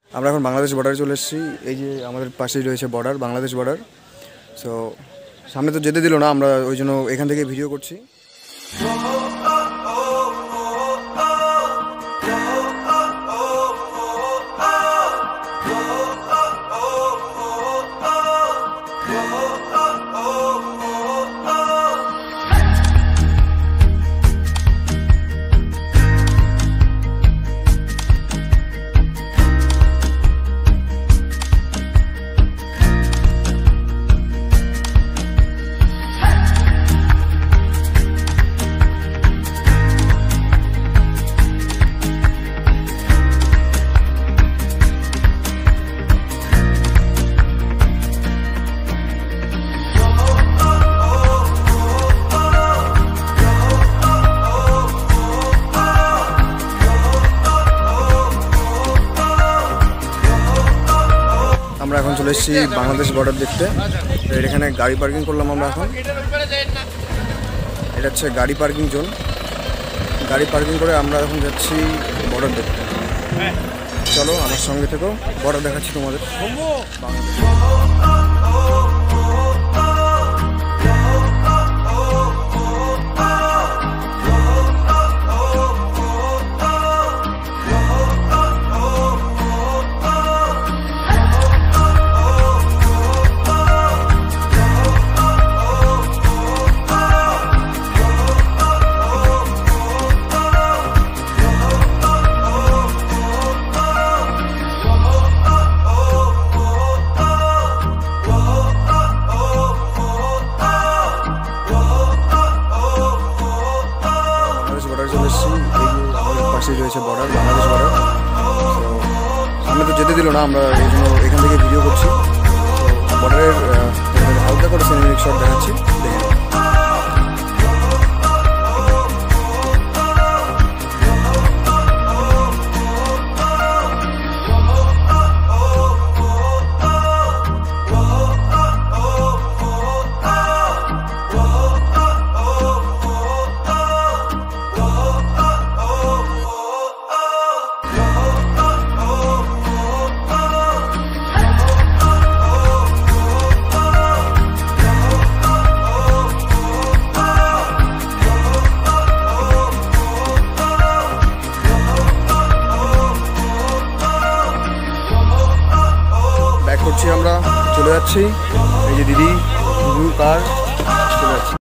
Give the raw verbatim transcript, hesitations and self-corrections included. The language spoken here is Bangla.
আমরা এখন বাংলাদেশ বর্ডারে চলে এসেছি। এই যে আমাদের পাশেই রয়েছে বর্ডার, বাংলাদেশ বর্ডার। সো সামনে তো যেতে দিল না, আমরা ওই জন্য এখান থেকে ভিডিও করছি। আমরা এখন চলে এসেছি বাংলাদেশ বর্ডার দেখতে। এখানে গাড়ি পার্কিং করলাম আমরা এখন। এটা হচ্ছে গাড়ি পার্কিং জোন। গাড়ি পার্কিং করে আমরা এখন যাচ্ছি বর্ডার দেখতে। চলো আমার সঙ্গে থেকেও বর্ডার দেখাচ্ছি তোমাদের। পাশেই রয়েছে বর্ডার, বাংলাদেশ বর্ডার। সামনে তো যেতে দিল না, আমরা এই জন্য এখান থেকে ভিডিও করছি। বর্ডারের হালকা করে সিনেমেটিক শট দেখাচ্ছি, দেখে করছি। আমরা চলে যাচ্ছি, এই যে দিদি কার চলে যাচ্ছি।